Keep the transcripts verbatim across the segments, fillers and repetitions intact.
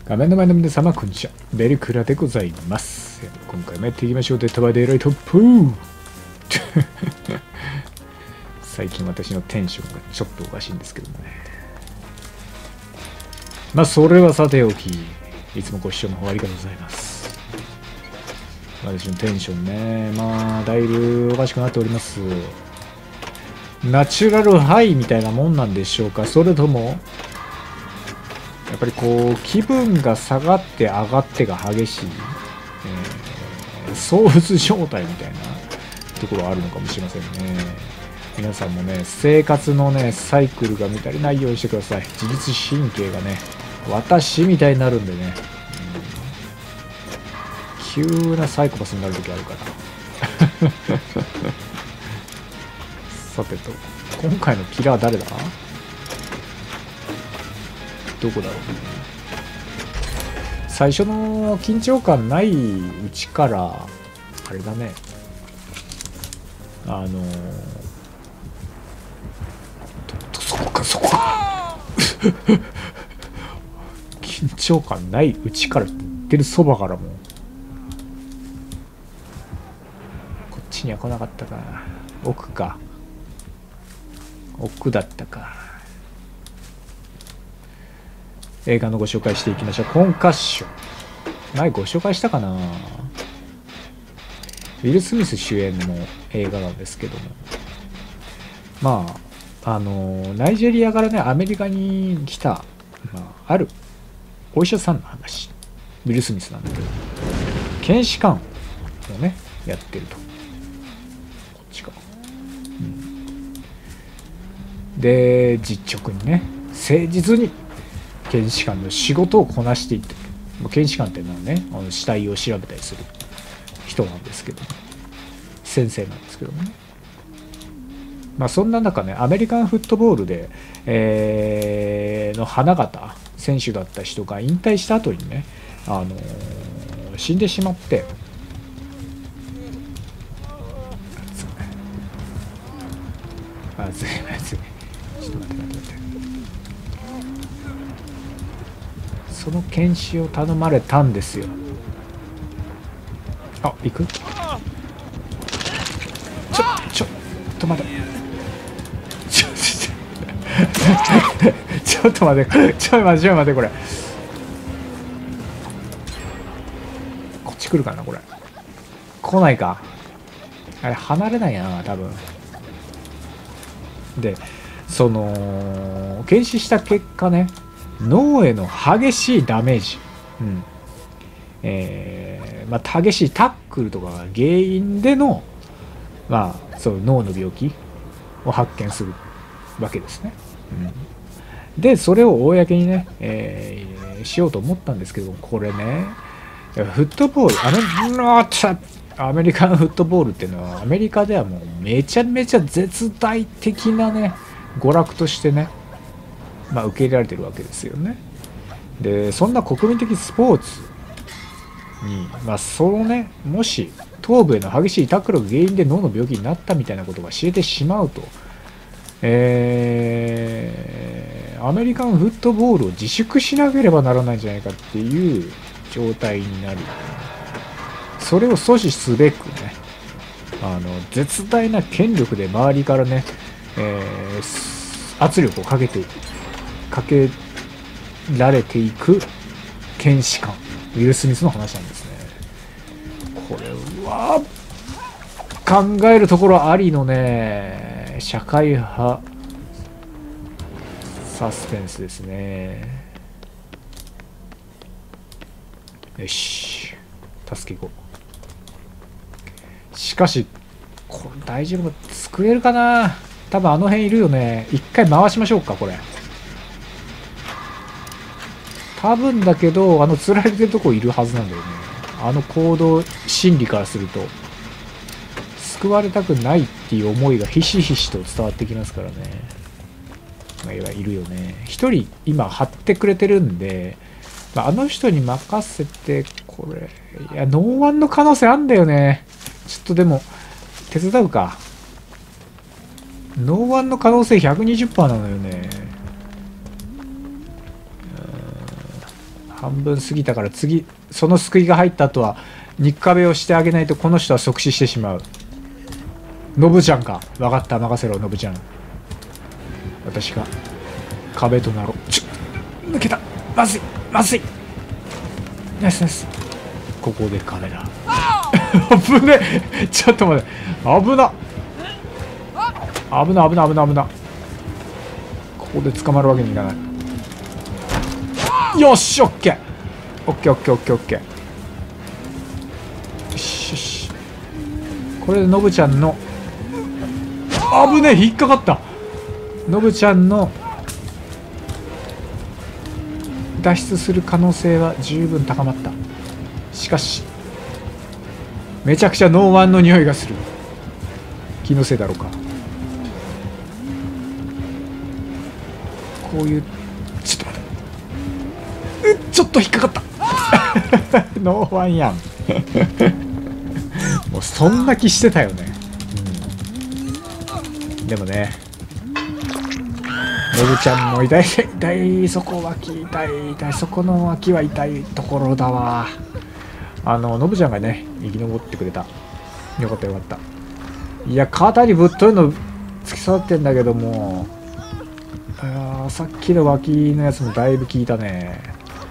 画面の前の皆様、こんにちは。ベルクラでございます。今回もやっていきましょう。デッドバイデイライトプー最近私のテンションがちょっとおかしいんですけどもね。まあ、それはさておき、いつもご視聴の方ありがとうございます。私のテンションね、まあ、だいぶおかしくなっております。ナチュラルハイみたいなもんなんでしょうか、それとも、やっぱりこう気分が下がって上がってが激しい、えー、躁うつ状態みたいなところあるのかもしれませんね。皆さんもね、生活のねサイクルが乱れないようにしてください。自律神経がね私みたいになるんでね、うん、急なサイコパスになる時あるからさてと、今回のキラー誰だ？どこだろうね。最初の緊張感ないうちからあれだね、あのそこかそこ緊張感ないうちからって言ってるそばからもこっちには来なかったかな。奥か、奥だったか。映画のご紹介していきましょう。コンカッション、前ご紹介したかな。ウィル・スミス主演の映画なんですけども、まああのナイジェリアからねアメリカに来た、まあ、あるお医者さんの話。ウィル・スミスなんだけど検視官をねやってると。こっちか、うん、で実直にね誠実に検視官の仕事をこなしていってる。検視官っていうのはね、あの死体を調べたりする人なんですけど、先生なんですけどね。まあそんな中ね、アメリカンフットボールで、えー、の花形選手だった人が引退した後にね、あのー、死んでしまって、あずいまずいちょっと待って待って待って。その検視を頼まれたんですよ。あ、行く？ちょ、ちょっと待って。ちょ、ちょっと待って。ちょっと待って、ちょっと待って、これ。こっち来るかな、これ。来ないか。あれ、離れないな、多分。で、その、検視した結果ね、脳への激しいダメージ、うんえーまあ、激しいタックルとかが原因での、まあ、そう脳の病気を発見するわけですね。うん、でそれを公にね、えー、しようと思ったんですけど、これねフットボールアメ、アメリカンフットボールっていうのはアメリカではもうめちゃめちゃ絶大的なね娯楽としてね、まあ、受け入れられてるわけですよね。でそんな国民的スポーツに、まあ、そのねもし頭部への激しいタックルが原因で脳の病気になったみたいなことが知れてしまうと、えー、アメリカンフットボールを自粛しなければならないんじゃないかっていう状態になる。それを阻止すべくね、あの絶大な権力で周りからね、えー、圧力をかけてかけられていく検視官ウィル・スミスの話なんですね。これは考えるところありのね社会派サスペンスですね。よし助け行こう。しかしこれ大丈夫か、作れるかな。多分あの辺いるよね。一回回しましょうか。これ多分だけど、あの釣られてるとこいるはずなんだよね。あの行動心理からすると救われたくないっていう思いがひしひしと伝わってきますからね。まあ、いるよね。一人今張ってくれてるんで、まあ、あの人に任せて、これいやノーワンの可能性あんだよね。ちょっとでも手伝うか。ノーワンの可能性 ひゃくにじゅっパーセント なのよね。 半分過ぎたから次その救いが入った後は肉壁をしてあげないとこの人は即死してしまう。ノブちゃんか。分かった、任せろノブちゃん。私が壁となろう。ちょ抜けた。まずいまずい。ナイスナイス。ここで壁だ。危ねえ。ちょっと待って、危な危な危な危な危な。ここで捕まるわけにいかない。よし、オッケーオッケーオッケーオッケーオッケー。よしよし。これでノブちゃんの危ねえ、引っかかった。ノブちゃんの脱出する可能性は十分高まった。しかしめちゃくちゃノーワンの匂いがする。気のせいだろうか。こういうちょっと待って、うちょっと引っかかったノーワンやんもうそんな気してたよね、うん、でもね、ノブちゃんも痛い痛い、そこ脇痛い痛い、そこの脇は痛いところだわ。あのノブちゃんがね生き残ってくれた。よかったよかった。いや肩にぶっといの突き刺さってんだけども、あさっきの脇のやつもだいぶ効いたね。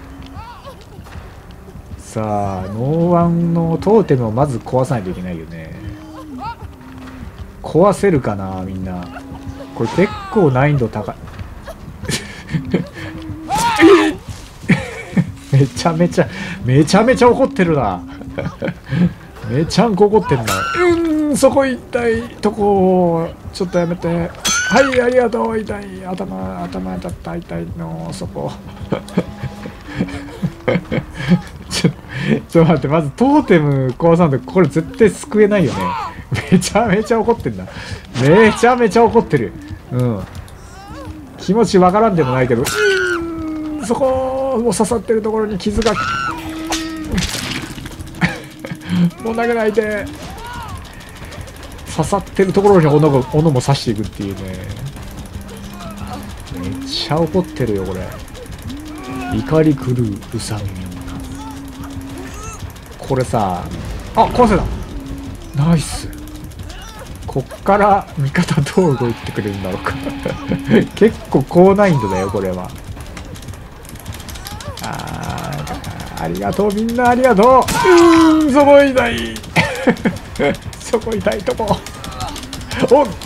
さあノーワンのトーテムをまず壊さないといけないよね。壊せるかなみんな。これ結構難易度高いめちゃめちゃめちゃめちゃ怒ってるなめちゃんこ怒ってんな。うん、そこ痛いとこちょっとやめて。はい、ありがとう。痛い、頭頭当たった痛いのそこちょちょっと待って、まずトーテム壊さんとこれ絶対救えないよね。めちゃめちゃ怒ってんだ。めちゃめちゃ怒ってる。うん、気持ちわからんでもないけど、うん、そこもう刺さってるところに傷がもう投げないで。刺さってるところに斧が斧も刺していくっていうね。めっちゃ怒ってるよこれ。怒り狂うウサギのこれさあ、壊せた。ナイス。こっから味方どう動いてくれるんだろうか結構高難易度だよこれは。あー、ありがとうみんなありがとう。うーん、そこ痛いそこ痛いとこ。おっ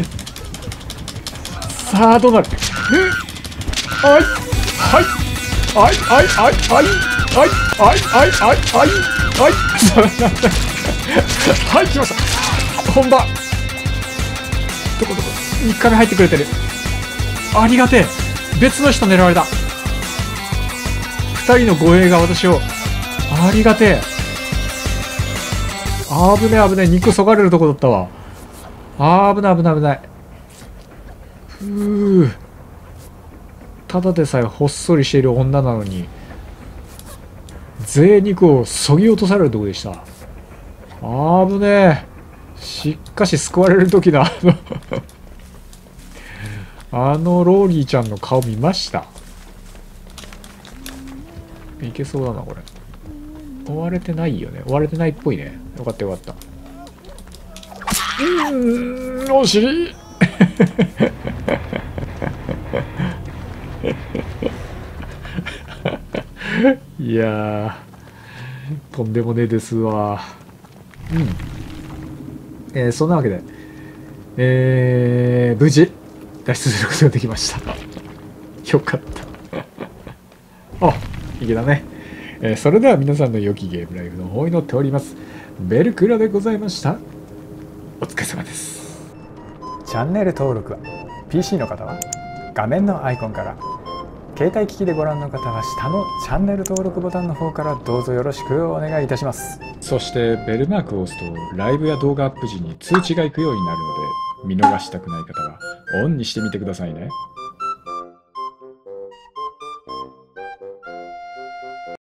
さあどうなる。はいはいはいはいはいはいはいはいはいはいはいはい来ました。本場どこどこいっかめ入ってくれてる。ありがてえ。別の人狙われた。ふたりの護衛が私を。ありがてえ。あぶねあぶね、肉そがれるとこだったわ。あぶねあぶねあぶない。ふう、ただでさえほっそりしている女なのに贅肉をそぎ落とされるとこでした。あぶねえ。しかし救われる時のあのあのローリーちゃんの顔見ました。いけそうだなこれ。追われてないよね。追われてないっぽいね。よかったよかった。うーん、お尻いやー、とんでもねえですわ。うん。えー、そんなわけで、えー、無事脱出することができました。よかったあ、いけたね。えー、それでは皆さんの良きゲームライフの方を祈っております。ベルクラでございました。お疲れ様です。チャンネル登録は ピーシー の方は画面のアイコンから、携帯機器でご覧の方は下のチャンネル登録ボタンの方からどうぞよろしくお願いいたします。そしてベルマークを押すとライブや動画アップ時に通知が行くようになるので、見逃したくない方はオンにしてみてくださいね。